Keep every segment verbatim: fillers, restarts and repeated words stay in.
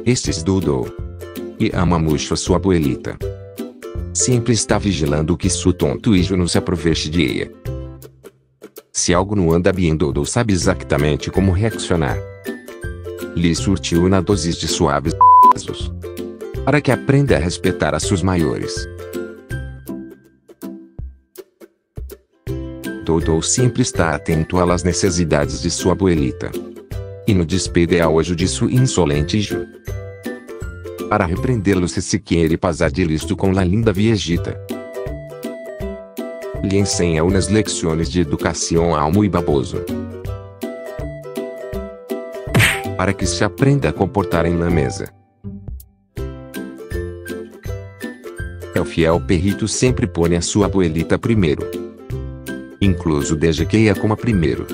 Estes Dodo. E ama muito a sua abuelita. Sempre está vigilando que seu tonto hijo não se aproveite de ela. Se algo não anda bem, Dodo sabe exatamente como reaccionar. Lhe surtiu na doses de suaves casos, para que aprenda a respeitar a seus maiores. Dodo sempre está atento às necessidades de sua abuelita. E no despede ao hoje de seu insolente hijo. Para repreendê-lo se se quer passar de listo com a linda viejita. Lhe ensina umas lições de educação almo e baboso. Para que se aprenda a comportar em la mesa. É o fiel perrito sempre põe a sua abuelita primeiro. Incluso desde que ela coma primeiro.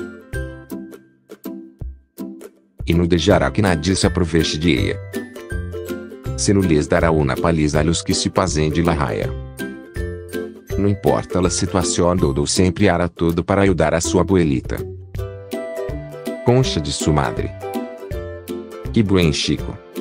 E não deixará que nadie se aproveite de ela. Se não lhes dará uma paliza a los que se fazem de la raia. Não importa a situação, Dodo sempre hará tudo para ajudar a sua abuelita. Concha de sua madre. Que buen chico.